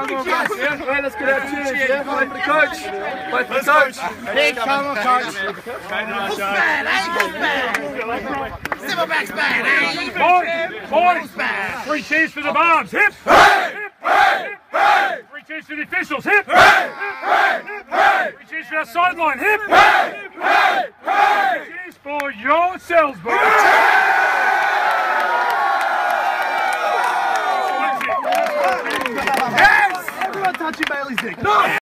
Come on, guys. Yeah, right, let's get our cheers. Yeah, wait for the coach. Wait for the coach. Hey, come on, coach. Bad, eh? Silverbacks bad, eh? Boys, 3 cheers for the Barbs. Hip! Hey! Hey! Hey! 3 cheers for the officials. Hip! Hey! Hey! Hey! 3 cheers for our sideline. Hip! Hey! Hey! Hey! 3 cheers for yourselves, boys. Yes! Everyone touching Bailey's dick. No!